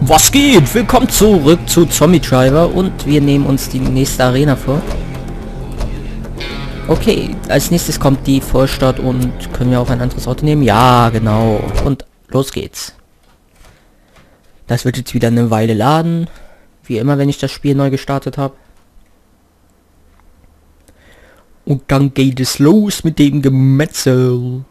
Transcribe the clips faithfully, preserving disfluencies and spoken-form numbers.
Was geht? Willkommen zurück zu Zombie Driver und wir nehmen uns die nächste Arena vor. Okay, als nächstes kommt die Vorstadt und können wir auch ein anderes Auto nehmen? Ja, genau. Und los geht's. Das wird jetzt wieder eine Weile laden. Wie immer, wenn ich das Spiel neu gestartet habe. Und dann geht es los mit dem Gemetzel.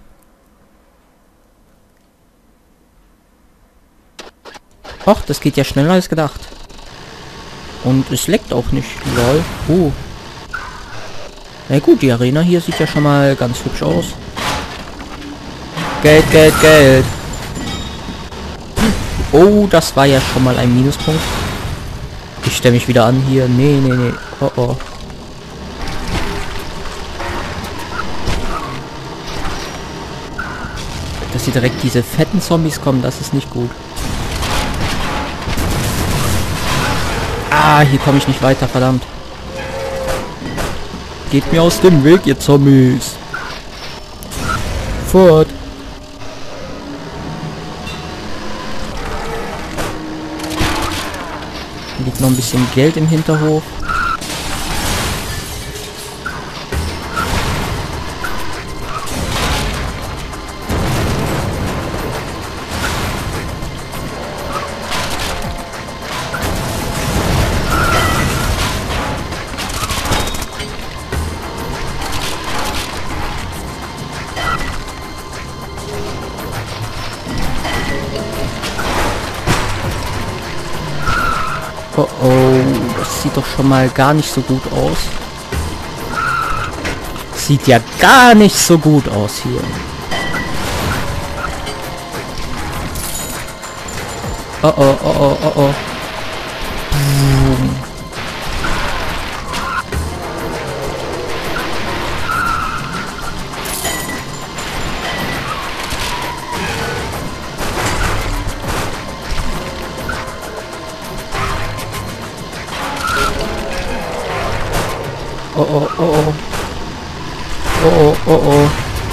Ach, das geht ja schneller als gedacht. Und es leckt auch nicht. Lol. Oh. Na gut, die Arena hier sieht ja schon mal ganz hübsch aus. Geld, Geld, Geld. Oh, das war ja schon mal ein Minuspunkt. Ich stelle mich wieder an hier. Nee, nee, nee. Oh, oh. Dass hier direkt diese fetten Zombies kommen, das ist nicht gut. Ah, hier komme ich nicht weiter, verdammt. Geht mir aus dem Weg, ihr Zombies. Fort. Hier liegt noch ein bisschen Geld im Hinterhof. Oh oh, das sieht doch schon mal gar nicht so gut aus. Sieht ja gar nicht so gut aus hier. Oh oh, oh oh, oh oh. Boom. Oh oh, oh oh. Oh oh, oh oh.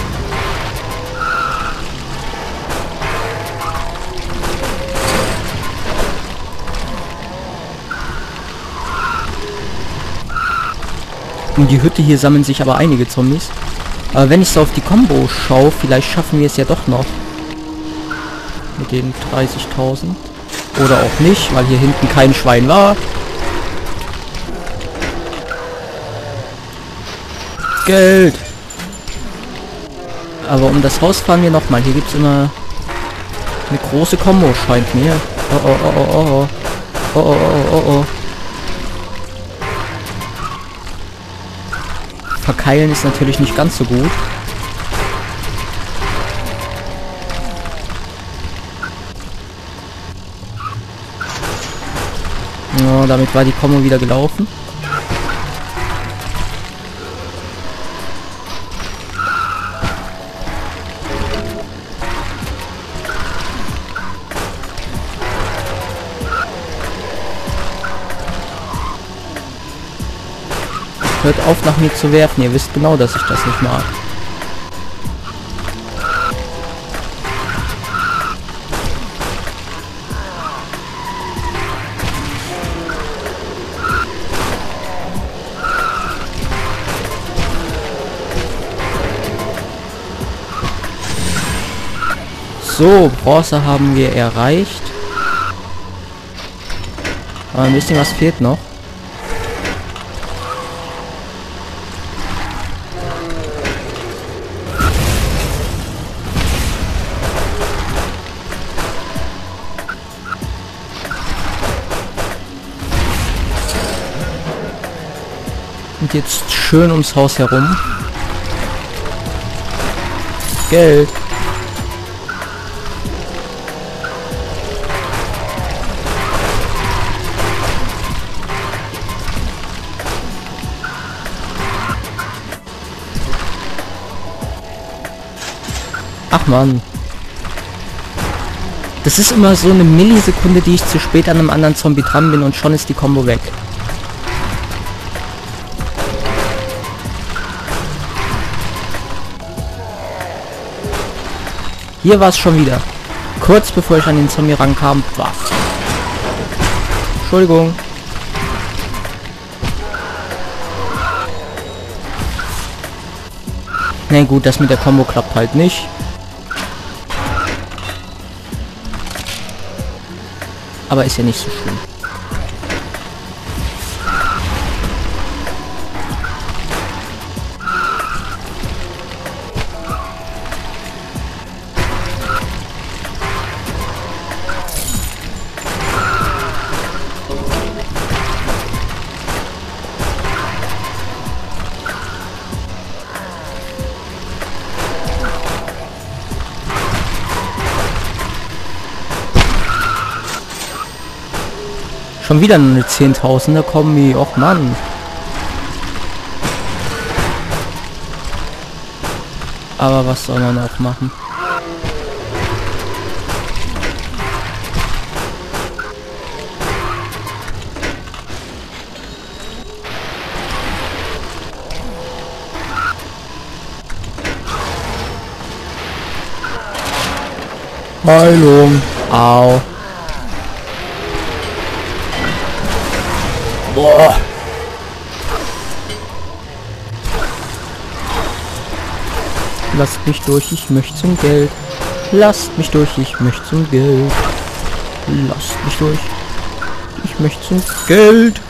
Um die Hütte hier sammeln sich aber einige Zombies. Aber wenn ich so auf die Combo schaue, vielleicht schaffen wir es ja doch noch. Mit den dreißigtausend. Oder auch nicht, weil hier hinten kein Schwein war. Geld. Aber um das Haus fahren wir noch mal. Hier gibt es immer eine große Combo, scheint mir. Oh oh oh oh oh. Oh oh oh oh oh. Verkeilen ist natürlich nicht ganz so gut. Ja, damit war die Combo wieder gelaufen. Hört auf, nach mir zu werfen. Ihr wisst genau, dass ich das nicht mag. So, Bronze haben wir erreicht. Aber ein bisschen was fehlt noch. Und jetzt schön ums Haus herum. Geld. Ach man. Das ist immer so eine Millisekunde, die ich zu spät an einem anderen Zombie dran bin und schon ist die Combo weg. Hier war es schon wieder. Kurz bevor ich an den Zombie rankam, war. Entschuldigung. Na gut, das mit der Combo klappt halt nicht. Aber ist ja nicht so schlimm. Schon wieder eine zehntausender Kombi. Och Mann. Aber was soll man auch machen? Heilung. Au. Boah. Lasst mich durch, ich möchte zum Geld. Lasst mich durch, ich möchte zum Geld. Lasst mich durch. Ich möchte zum Geld.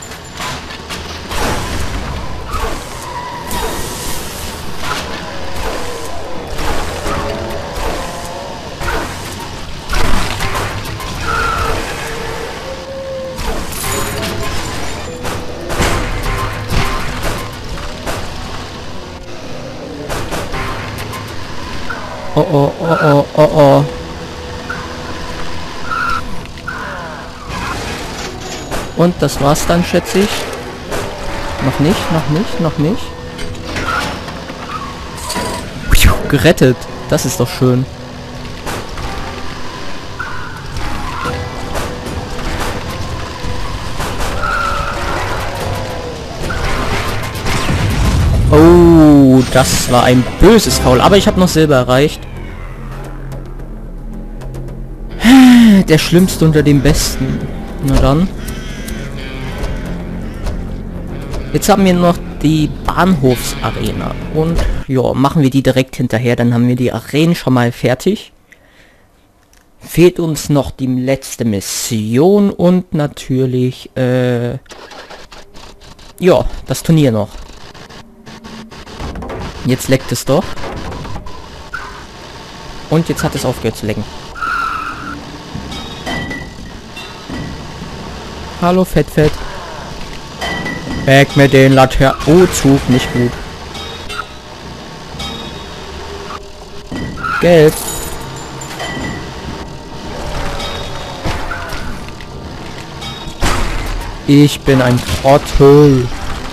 Oh oh oh oh oh oh. Und das war's dann, schätze ich. Noch nicht, noch nicht, noch nicht. Gerettet. Das ist doch schön. Oh, das war ein böses Foul. Aber ich habe noch Silber erreicht. Der Schlimmste unter dem Besten. Na dann. Jetzt haben wir noch die Bahnhofsarena. Und ja, machen wir die direkt hinterher. Dann haben wir die Arenen schon mal fertig. Fehlt uns noch die letzte Mission. Und natürlich, äh, ja, das Turnier noch. Jetzt leckt es doch. Und jetzt hat es aufgehört zu lecken. Hallo Fettfett. Weg mit den Laternen. Oh, Zug, nicht gut. Gelb. Ich bin ein Trottel.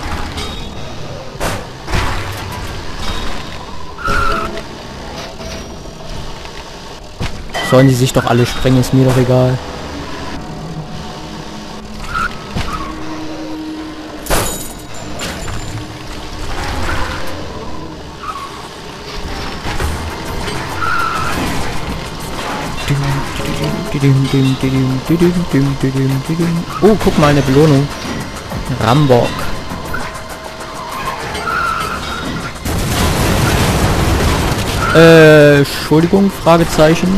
Sollen die sich doch alle sprengen, ist mir doch egal. Oh, guck mal, eine Belohnung. Rambock. Äh, Entschuldigung, Fragezeichen.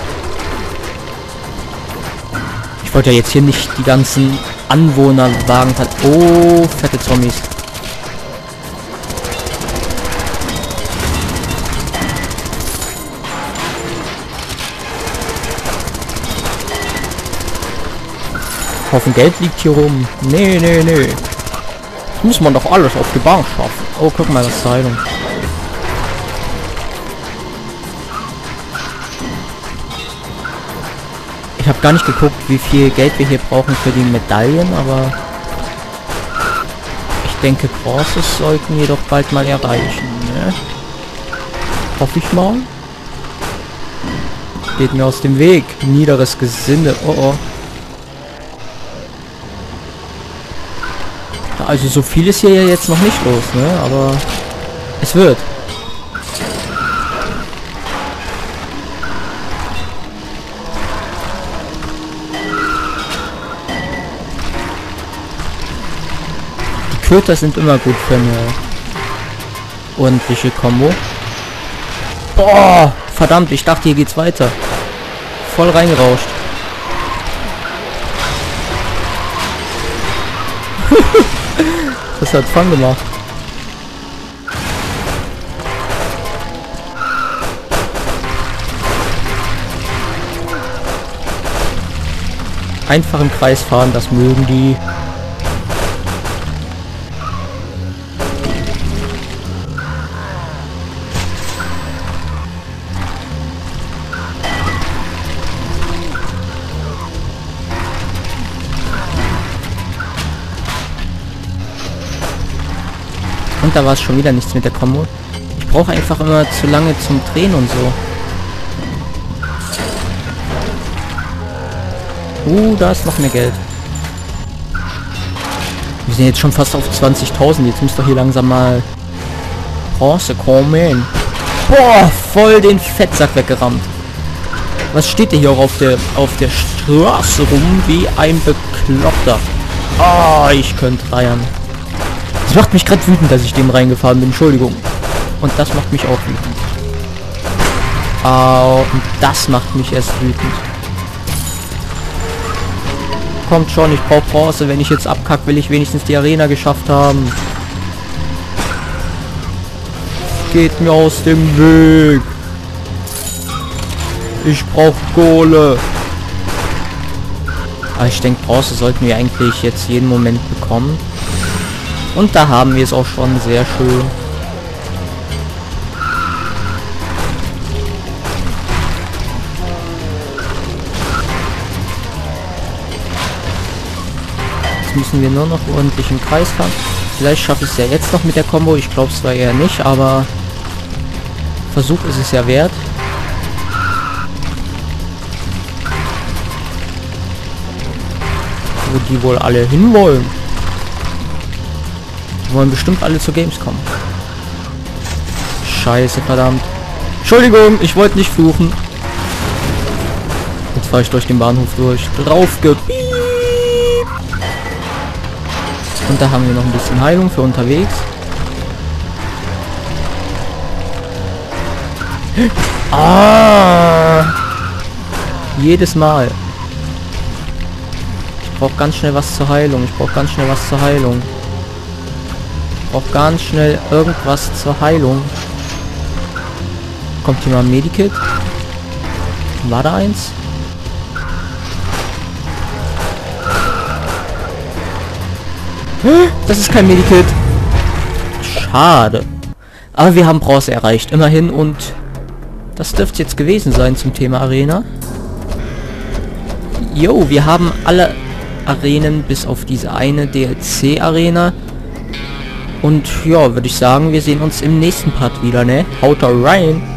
Ich wollte ja jetzt hier nicht die ganzen Anwohnerwagen... Oh, fette Zombies. Haufen Geld liegt hier rum. Nee, nee, nee. Das muss man doch alles auf die Bank schaffen. Oh, guck mal, das Heilung. Ich habe gar nicht geguckt, wie viel Geld wir hier brauchen für die Medaillen, aber ich denke, Bronzes sollten wir doch bald mal erreichen, ne? Hoffe ich mal. Geht mir aus dem Weg. Niederes Gesinde. Oh oh. Also so viel ist hier ja jetzt noch nicht los, ne? Aber es wird. Köter sind immer gut für eine ordentliche Kombo. Boah, verdammt, ich dachte, hier geht's weiter. Voll reingerauscht. Das hat Fun gemacht. Einfach im Kreis fahren, das mögen die. Und da war es schon wieder nichts mit der Kombo. Ich brauche einfach immer zu lange zum Drehen und so. Uh, da ist noch mehr Geld. Wir sind jetzt schon fast auf zwanzigtausend. Jetzt muss doch hier langsam mal Bronze kommen. Boah, voll den Fettsack weggerammt. Was steht denn hier auch auf der auf der Straße rum wie ein Bekloppter? Ah, oh, ich könnte reiern. Das macht mich gerade wütend, dass ich dem reingefahren bin. Entschuldigung. Und das macht mich auch wütend. Au, und das macht mich erst wütend. Kommt schon, ich brauche Bronze. Wenn ich jetzt abkacke, will ich wenigstens die Arena geschafft haben. Geht mir aus dem Weg. Ich brauche Kohle. Aber ich denke, Bronze sollten wir eigentlich jetzt jeden Moment bekommen. Und da haben wir es auch schon sehr schön. Jetzt müssen wir nur noch ordentlich im Kreis fahren. Vielleicht schaffe ich es ja jetzt noch mit der Combo. Ich glaube es zwar eher nicht, aber Versuch ist es ja wert. Wo die wohl alle hinwollen. Die wollen bestimmt alle zur Gamescom. Scheiße, verdammt. Entschuldigung, ich wollte nicht fluchen. Jetzt fahre ich durch den Bahnhof durch. Draufgepiep. Und da haben wir noch ein bisschen Heilung für unterwegs. Ah! Jedes Mal. Ich brauche ganz schnell was zur Heilung. Ich brauche ganz schnell was zur Heilung. Ich brauche ganz schnell irgendwas zur Heilung. Kommt hier mal ein Medikit? War da eins? Das ist kein Medikit. Schade. Aber wir haben Bronze erreicht. Immerhin. Und das dürfte jetzt gewesen sein zum Thema Arena. Jo, wir haben alle Arenen bis auf diese eine D L C-Arena. Und ja, würde ich sagen, wir sehen uns im nächsten Part wieder, ne? Haut rein!